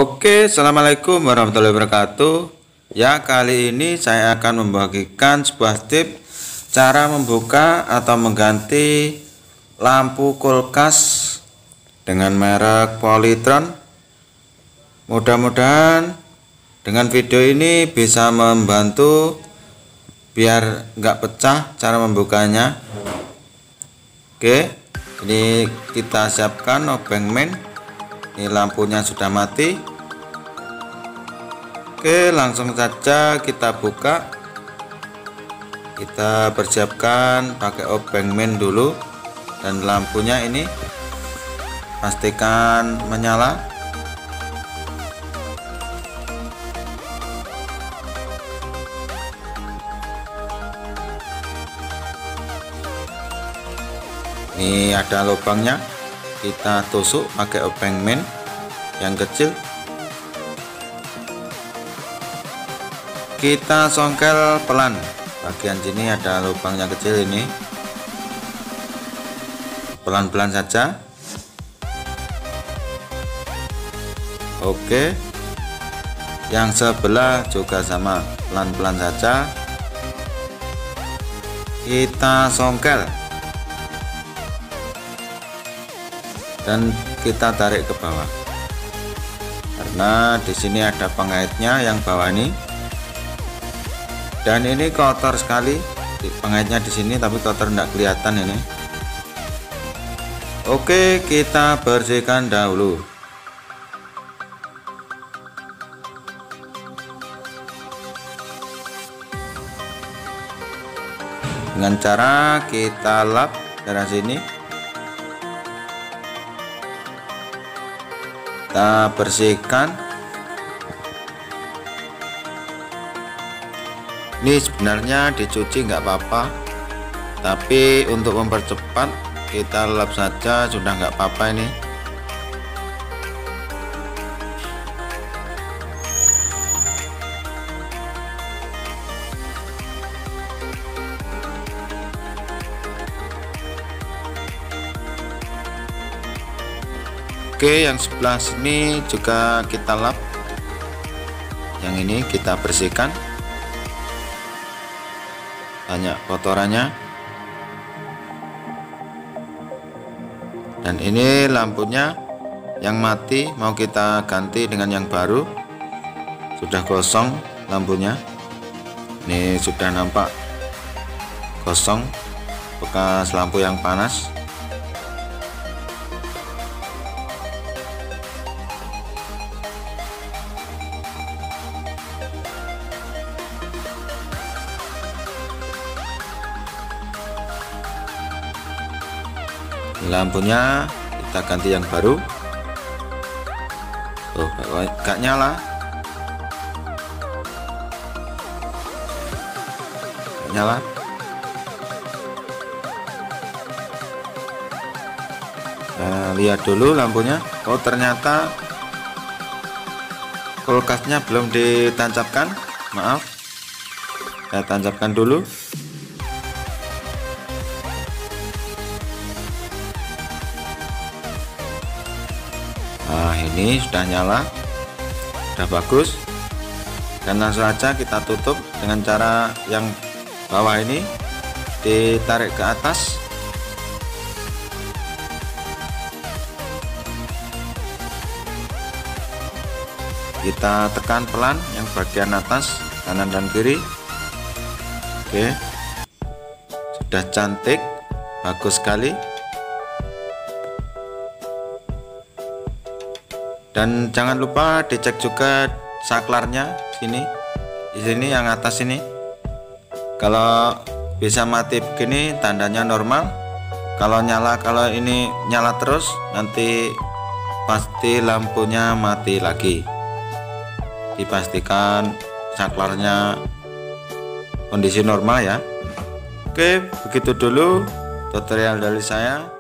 Oke, assalamualaikum warahmatullahi wabarakatuh. Ya, kali ini saya akan membagikan sebuah tips cara membuka atau mengganti lampu kulkas dengan merek Polytron. Mudah-mudahan dengan video ini bisa membantu biar nggak pecah cara membukanya. Oke, ini kita siapkan obeng main. Ini lampunya sudah mati. Oke, langsung saja kita buka. Kita persiapkan pakai obeng main dulu, dan lampunya ini pastikan menyala. Ini ada lubangnya, kita tusuk pakai obeng main yang kecil. Kita songkel pelan, bagian sini ada lubangnya kecil, ini pelan-pelan saja. Oke, yang sebelah juga sama, pelan-pelan saja kita songkel dan kita tarik ke bawah, karena di sini ada pengaitnya yang bawah ini, dan ini kotor sekali pengaitnya di sini, tapi kotor tidak kelihatan ini. Oke, kita bersihkan dahulu. Dengan cara kita lap dari sini, kita bersihkan. Ini sebenarnya dicuci nggak apa-apa, tapi untuk mempercepat kita lap saja, sudah nggak apa-apa ini. Oke, yang sebelah sini juga kita lap, yang ini kita bersihkan, banyak kotorannya. Dan ini lampunya yang mati, mau kita ganti dengan yang baru, sudah kosong lampunya. Ini sudah nampak kosong, bekas lampu yang panas. Lampunya kita ganti yang baru. Oh, gak nyala, gak nyala. Nah, lihat dulu lampunya. Oh, ternyata kulkasnya belum ditancapkan, maaf, saya tancapkan dulu. Nah, ini sudah nyala, sudah bagus, dan langsung saja kita tutup dengan cara yang bawah ini ditarik ke atas. Kita tekan pelan yang bagian atas, kanan dan kiri. Oke, sudah cantik, bagus sekali. Dan jangan lupa dicek juga saklarnya sini, di sini yang atas ini. Kalau bisa mati begini tandanya normal. Kalau nyala, kalau ini nyala terus, nanti pasti lampunya mati lagi. Dipastikan saklarnya kondisi normal ya. Oke, begitu dulu tutorial dari saya.